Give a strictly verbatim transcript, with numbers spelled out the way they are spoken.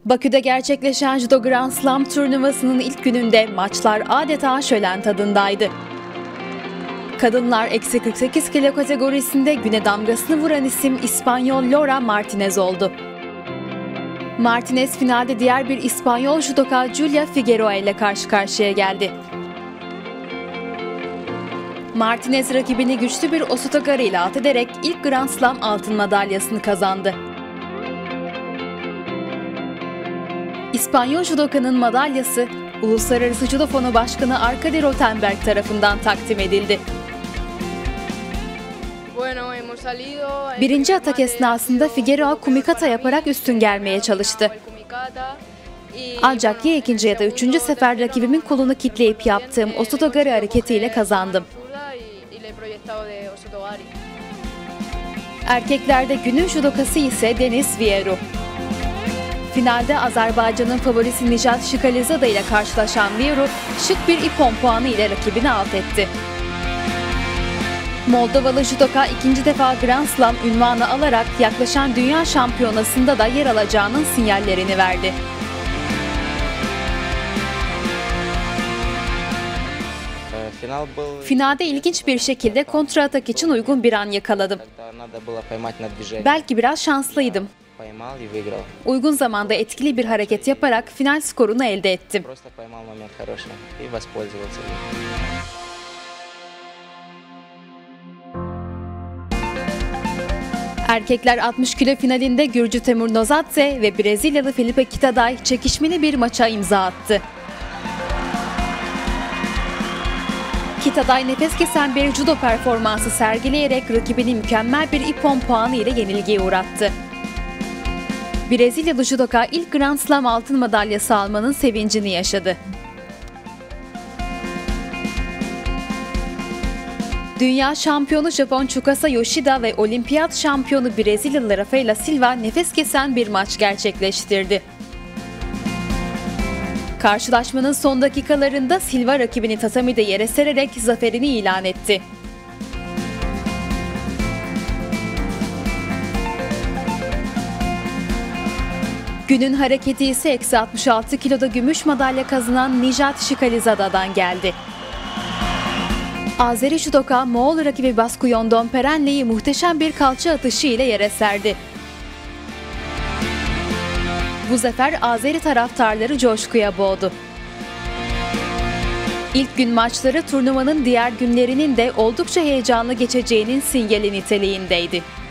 Bakü'de gerçekleşen Judo Grand Slam turnuvasının ilk gününde maçlar adeta şölen tadındaydı. Kadınlar eksi kırk sekiz kilo kategorisinde güne damgasını vuran isim İspanyol Laura Martinez oldu. Martinez finalde diğer bir İspanyol judoka Julia Figueroa ile karşı karşıya geldi. Martinez rakibini güçlü bir osotogari ile alt ederek ilk Grand Slam altın madalyasını kazandı. İspanyol judokanın madalyası, Uluslararası Judo Fonu Başkanı Arkady Rotenberg tarafından takdim edildi. Birinci atak esnasında Figueroa kumikata yaparak üstün gelmeye çalıştı. Ancak ya ikinci ya da üçüncü sefer rakibimin kolunu kitleyip yaptığım osotogari hareketiyle kazandım. Erkeklerde günün judokası ise Denis Vieru. Finalde Azerbaycan'ın favorisi Nijat Shikalizada ile karşılaşan Vieru, şık bir ipon puanı ile rakibini alt etti. Moldovalı judoka ikinci defa Grand Slam unvanı alarak yaklaşan dünya şampiyonasında da yer alacağının sinyallerini verdi. Finalde ilginç bir şekilde kontra atak için uygun bir an yakaladım. Belki biraz şanslıydım. Uygun zamanda etkili bir hareket yaparak final skorunu elde ettim. Erkekler altmış kilo finalinde Gürcü Temur Nozadze ve Brezilyalı Felipe Kitaday çekişmeli bir maça imza attı. Kitaday nefes kesen bir judo performansı sergileyerek rakibini mükemmel bir ipon puanı ile yenilgiye uğrattı. Brezilyalı judoka ilk Grand Slam altın madalyası almanın sevincini yaşadı. Dünya şampiyonu Japon Tsukasa Yoshida ve olimpiyat şampiyonu Brezilyalı Rafaela Silva nefes kesen bir maç gerçekleştirdi. Karşılaşmanın son dakikalarında Silva rakibini tatamide yere sererek zaferini ilan etti. Günün hareketi ise eksi altmış altı kiloda gümüş madalya kazanan Nijat Shikalizada'dan geldi. Azeri judoka Moğol rakibi Baskuyon Domperenle'yi muhteşem bir kalça atışı ile yere serdi. Bu zafer Azeri taraftarları coşkuya boğdu. İlk gün maçları turnuvanın diğer günlerinin de oldukça heyecanlı geçeceğinin sinyali niteliğindeydi.